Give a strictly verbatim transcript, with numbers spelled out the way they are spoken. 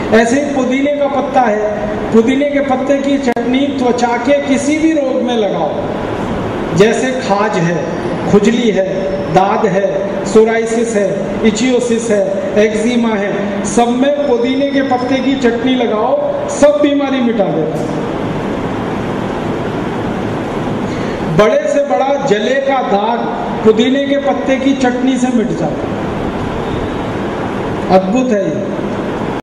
ऐसे ही पुदीने का पत्ता है, पुदीने के पत्ते की चटनी त्वचा के किसी भी रोग में लगाओ, जैसे खाज है, खुजली है, दाद है, सोराइसिस है, इचियोसिस है, एक्जिमा है, सब में पुदीने के पत्ते की चटनी लगाओ, सब बीमारी मिटा देता है। बड़े से बड़ा जले का दाग पुदीने के पत्ते की चटनी से मिट जाता है। अद्भुत है ये।